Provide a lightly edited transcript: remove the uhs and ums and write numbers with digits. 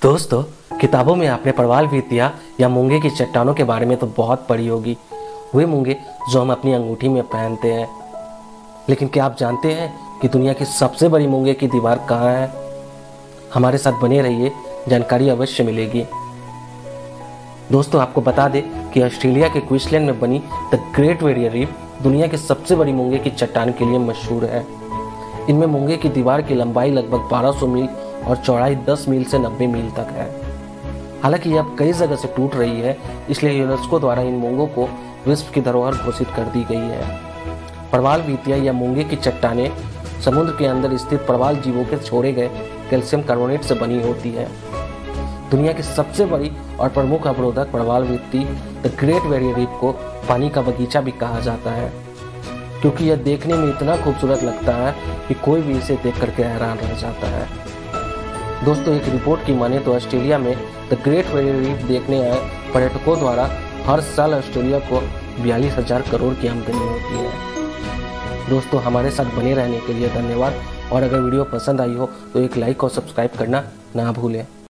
दोस्तों, किताबों में आपने प्रवाल भित्तियाँ या मूंगे की चट्टानों के बारे में तो बहुत पढ़ी होगी। वे मूंगे जो हम अपनी अंगूठी में पहनते हैं। लेकिन क्या आप जानते हैं कि दुनिया की सबसे बड़ी मूंगे की दीवार कहाँ है? हमारे साथ बने रहिए, जानकारी अवश्य मिलेगी। दोस्तों, आपको बता दें कि ऑस्ट्रेलिया के क्वींसलैंड में बनी द ग्रेट बैरियर रीफ दुनिया की सबसे बड़ी मूंगे की चट्टान के लिए मशहूर है। इनमें मूंगे की दीवार की लंबाई लगभग 1200 मील और चौड़ाई 10 मील से 90 मील तक है। हालांकि यह अब कई जगह से टूट रही है, इसलिए यूनेस्को द्वारा इन मूंगों को विश्व की धरोहर घोषित कर दी गई है। प्रवाल भित्तियाँ या मूंगे की चट्टानें समुद्र के अंदर स्थित प्रवाल जीवों के छोड़े गए कैल्शियम कार्बोनेट से बनी होती है। दुनिया की सबसे बड़ी और प्रमुख अवरोधक प्रवाल भित्ति द ग्रेट बैरियर रीफ को पानी का बगीचा भी कहा जाता है, क्योंकि यह देखने में इतना खूबसूरत लगता है कि कोई भी इसे देख करके हैरान रह जाता है। दोस्तों, एक रिपोर्ट की माने तो ऑस्ट्रेलिया में द ग्रेट बैरियर रीफ देखने आए पर्यटकों द्वारा हर साल ऑस्ट्रेलिया को 42,000 करोड़ की आमदनी होती है। दोस्तों, हमारे साथ बने रहने के लिए धन्यवाद, और अगर वीडियो पसंद आई हो तो एक लाइक और सब्सक्राइब करना ना भूलें।